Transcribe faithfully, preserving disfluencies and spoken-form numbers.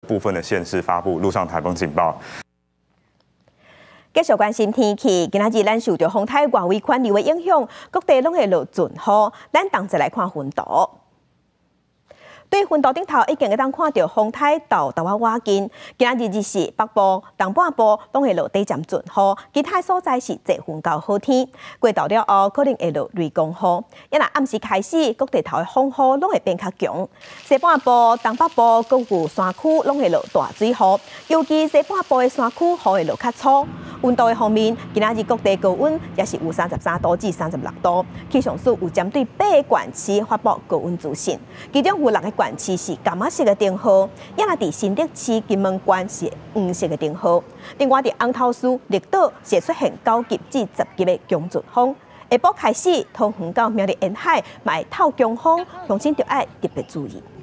部分的县市发布陆上台风警报。 继续关心天气，今仔日咱受到风台外围环流的影响，各地拢会落阵雨。咱同齐来看云图。对云图顶头已经会当看到风台到台湾瓦近，今仔日日是北部、东半部拢会落短暂阵雨，其他所在是侪云到好天。过到了后可能会落雷公雨，一若暗时开始，各地头的风雨拢会变较强。西半部、东北部各有山区拢会落大水雨，尤其西半部的山区雨会落较粗。温度的方面，今仔日各地高温也是有三十三度至三十六度。气象署有针对八个县市发布高温资讯，其中有六个县市是柑仔色的灯号，也若伫新竹市金门县是黄色的灯号。另外伫红头树、绿岛是出现九级至十级的强阵风。下晡开始，通远到苗栗沿海，嘛会透强风，乡亲就要特别注意。